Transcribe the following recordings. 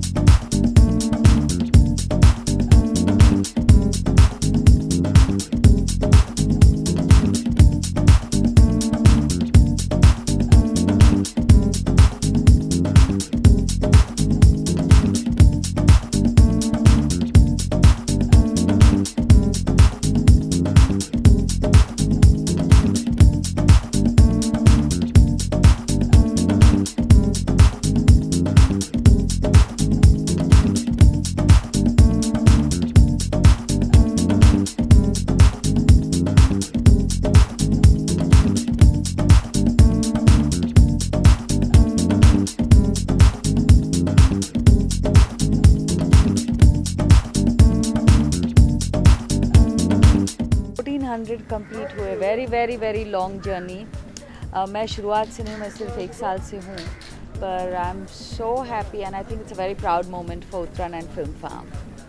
Complete हुए, very very very long journey. मैं शुरुआत से नहीं, मैं सिर्फ 1 साल से हूँ, पर I am so happy and I think it's a very proud moment for Uttarayan and film farm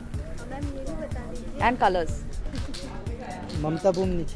and Colors. ममता बुमनी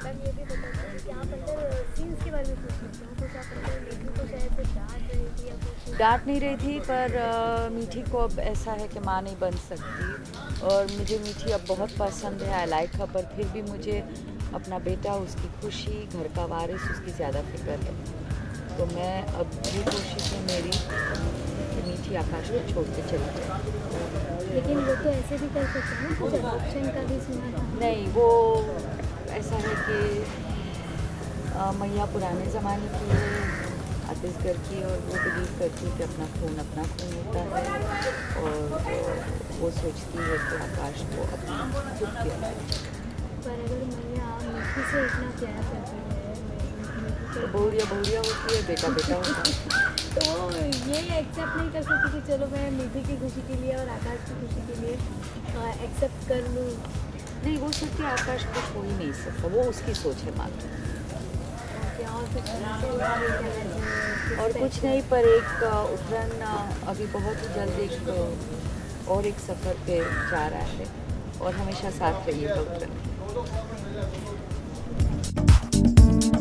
डांट नहीं रही थी, पर मीठी को अब ऐसा है कि माँ नहीं बन सकती, और मुझे मीठी अब बहुत पसंद है, आई लाइक हर, पर फिर भी मुझे अपना बेटा, उसकी खुशी, घर का वारिस, उसकी ज़्यादा फिक्र है। तो मैं अब ये कोशिश है मेरी कि मीठी आकाश को छोड़ के चली जाए। लेकिन वो तो ऐसे भी कर सकते हैं ना, कुछ ऑप्शन का भी सुना था। नहीं, वो ऐसा है कि मैया पुराने ज़माने की है, छत्तीसगढ़ की, और वो बिलीव करती है कि अपना खून होता है, और वो सोचती है कि आकाश को अपना खुद प्यार है। पर अगर मैया मीठी से इतना प्यार करती है, तो बहुरिया होती है, बेटा होता है। तो ये एक्सेप्ट नहीं कर सकती कि चलो मैं मीठी की खुशी के लिए और आकाश की खुशी के लिए एक्सेप्ट कर लूँ? नहीं, वो सोचती है आकाश को छू ही नहीं सकता, वो उसकी सोच है मात्र। और कुछ नहीं, पर एक उत्तरायण अभी बहुत ही जल्द एक सफ़र पे जा रहा है, और हमेशा साथ रहिएगा उत्तरायण।